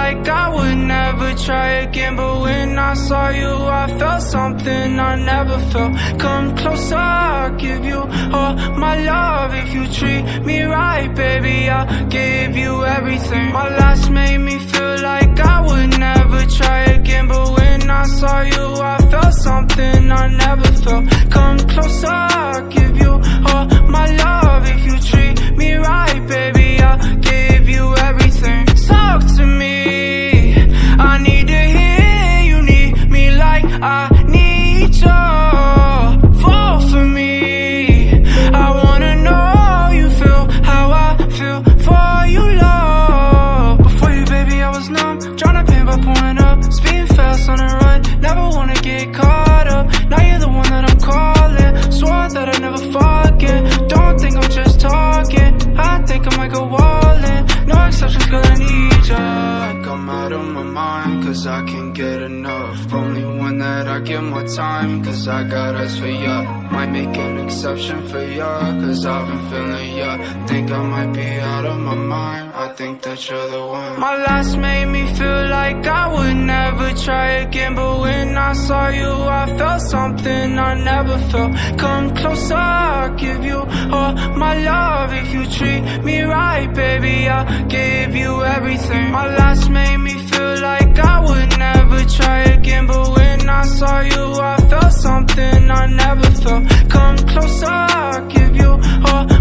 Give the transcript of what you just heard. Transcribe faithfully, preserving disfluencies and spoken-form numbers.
like I would never try again, but when I saw you I felt something I never felt. Come closer, I'll give you all my love. If you treat me right, baby, I'll give you everything. My last made me feel like I would never try again, but when I saw you I felt something I never felt. Come closer, I'll give you all my love. If you treat me right, baby, I'll give you everything. Talk to me, I need to hear you need me like I need you. Fall for me, I wanna know you feel how I feel for you, love. Before you, baby, I was numb, tryna pain by pulling up, speeding fast on the run, never wanna get caught up. Now you're the one that I'm calling, swore that I'd never forget. Don't think I'm just talking, I think I might go all in. No exceptions, girl, I need ya. Like I'm out of my mind, cause I can't get enough. Only one that I give my time, cause I got eyes for ya. Might make an exception for ya, cause I've been feeling ya. Think I might be out of my mind, I think that you're the one. My last made me feel like I would never try again, but when I saw you I felt something I never felt. Come closer, I'll give you all my love. If you treat me right, baby, I'll give you everything. My last made me feel like I would never try again, but when I saw you I felt something I never felt. Come closer, I'll give you all